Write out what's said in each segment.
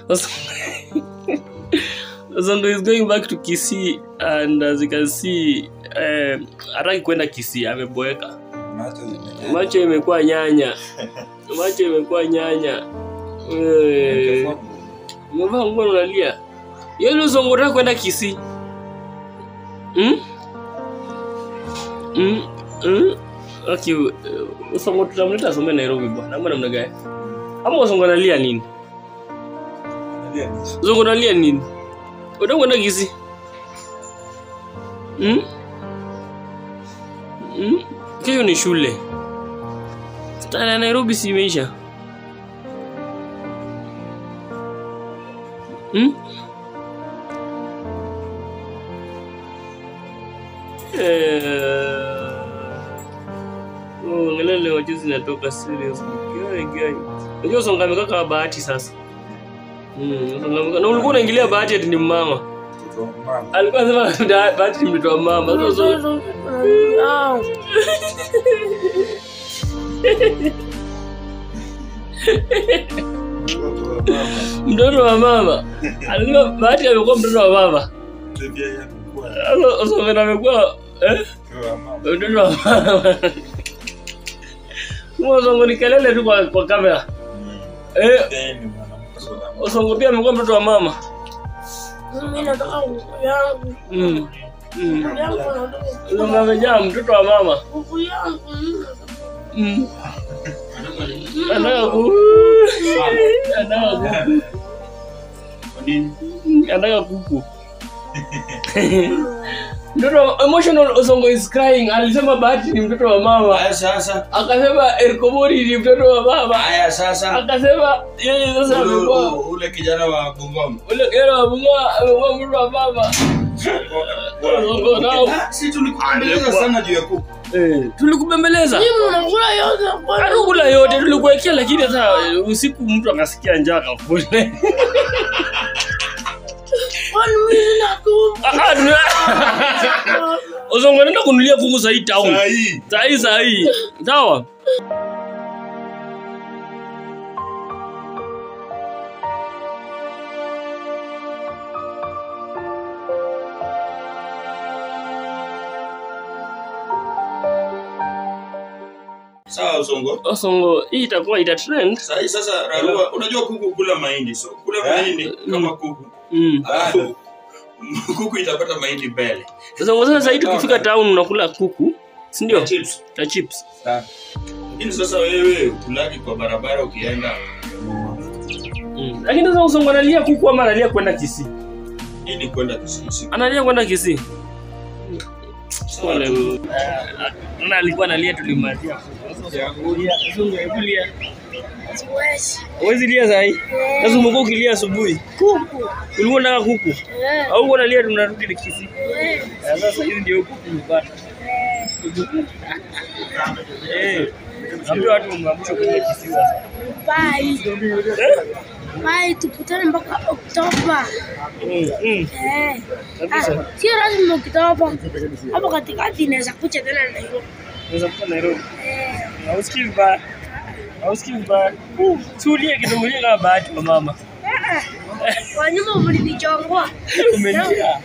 Onsongo is going back to Kisii, and as you can see, hataki kwenda Kisii, ameboeka. Macho imekuwa nyanya. Macho imekuwa nyanya. Mbona ngono unalia? Yeye Onsongo anataka kwenda Kisii. Okay, Onsongo tutamleta asome Nairobi bwana. Mbona namna gani? Ama Onsongo analia nini? Onsongo analia nini? Unataka kwenda Kisii? Kesho ni shule. Stara Nairobi si imeisha. Ngelele wajuzi natoka serious. Gai. Unajua Onsongo amekaa kama Bahati sasa. Na ulikuwa unaingilia Bahati ati ni mama. Alikuwa anasema Bahati ni mtoto wa mama. Sasa mtoto wa mama. Alikuwa Bahati amekuwa mtoto wa mama. Onsongo amekuwa mtoto wa mama. Onsongo ni kelele tu kwa kamera. Onsongo pia amekuwa mtoto wa mama. Mimi nataka yangu. Onsongo amejaa mtoto wa mama. Kuku yangu. Anataka kuku. Mtoto emotional Onsongo is crying. Alisema Bahati ni mtoto wa mama. Haya sasa. Akasema Erkomori ni mtoto wa baba. Haya sasa. Akasema yeye sasa amekuwa ule kijana wa Bungoma. Ule kijana wa Bungoma amekuwa mtoto wa baba. Onsongo nao. Si tulikubembeleza sana juu ya kuku. Tulikubembeleza. Mimi unakula yote. Anakula yote tulikuwekea, lakini hata usiku mtu akasikia njaa kafule. Kwani mimi nakupa. Onsongo anaenda kunulia kuku sahi town. Sahi. Sawa. Sawa Onsongo. Onsongo hii itakuwa ita trend. Sasa Rarua, unajua kuku kula mahindi. So kula mahindi kama kuku. Kuku itapata mahindi mbele. Sasa hivi tukifika town unakula kuku, si ndio? Na chips. Lakini sasa wewe kulaki kwa barabara ukienda. Lakini sasa Onsongo analia kuku ama analia kwenda Kisii? Hii ni kwenda Kisii. Analia kwenda Kisii. Na alikuwa analia tulimalizia. Onsongo ekulia. Wewe lia sahi. Sasa umekuwa ukilia asubuhi. Kuku. Ulikuwa unataka kuku? Au unalia tunarudi Kisii? Sasa hizi ndio kuku mpata. Ndio watu mwamusho kwa Kisii sasa. Bye, tukutane mpaka Oktoba. Sio lazima Oktoba. Hapo katikati inaweza kuja tena Nairobi. Unaweza kuja Nairobi. Hausikii vibaya. Tulia kidogo kama Bahati wa mama. Kwa nyuma mlinichongoa. Umelia.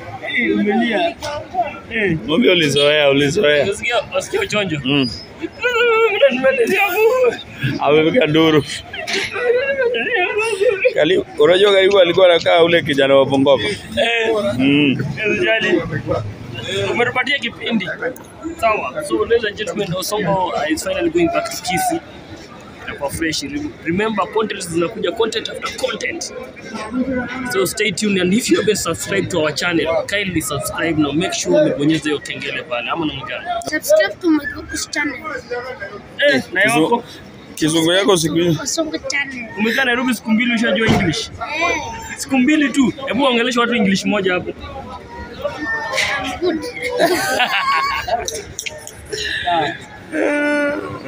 Ngombe ulizoea. Wasikia uchonjo. Amepika nduru. Unajua karibu alikuwa anakaa ule kijana wa Bungoma. Umetupatia kipindi. Sawa. So ladies and gentlemen, Onsongo is finally going back to Kisii. For fresh. Remember, content zinakuja content after content. So stay tuned, and if you haven't subscribed to our channel, kindly subscribe now. Make sure umebonyeza hiyo kengele pale. Ama namna gani? Subscribe to my channel. Na yako Kizungu yako siku hiyo. Onsongo channel. Umekaa Nairobi siku mbili ushajua English. Siku mbili tu. Hebu ongelesha watu English moja hapo. Good.